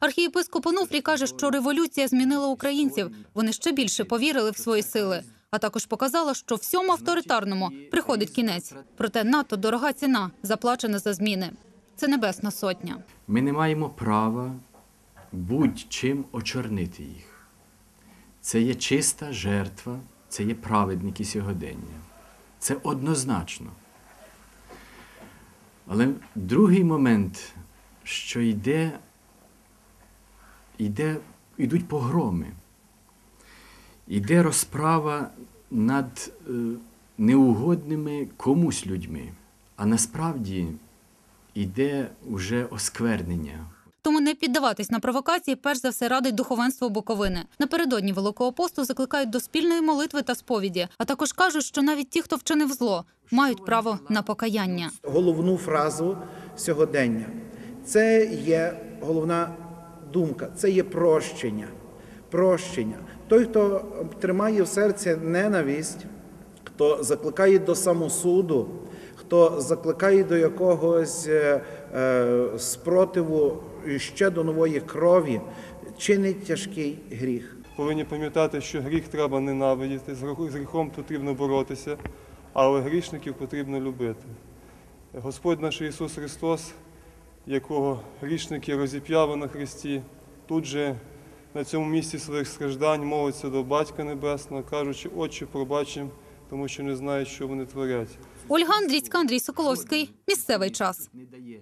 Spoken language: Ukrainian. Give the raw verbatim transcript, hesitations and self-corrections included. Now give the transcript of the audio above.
Архієпископ Онуфрій каже, що революція змінила українців. Вони ще більше повірили в свої сили. А також показала, що всьому авторитарному приходить кінець. Проте надто дорога ціна, заплачена за зміни. Це Небесна Сотня. Ми не маємо права будь-чим очорнити їх. Це є чиста жертва, це є праведники сьогодення. Це однозначно. Але другий момент, що йде, йде, йдуть погроми. Йде розправа над е, неугодними комусь людьми, а насправді йде вже осквернення. Тому не піддаватись на провокації, перш за все, радить духовенство Буковини. Напередодні Великого посту закликають до спільної молитви та сповіді, а також кажуть, що навіть ті, хто вчинив зло, мають право на покаяння. Головну фразу сьогодення – це є головна думка, це є прощення. Прощення. Той, хто тримає в серці ненависть, хто закликає до самосуду, хто закликає до якогось е, е, спротиву ще до нової крові, чинить тяжкий гріх. Повинні пам'ятати, що гріх треба ненавидіти, з гріхом потрібно боротися, але грішників потрібно любити. Господь наш Ісус Христос, якого грішники розіп'яли на хресті, тут же на цьому місці своїх страждань молиться до Батька Небесного, кажучи: «Отче, пробач їм, тому що не знають, що вони творять». Ольга Андрійська, Андрій Соколовський. Місцевий час.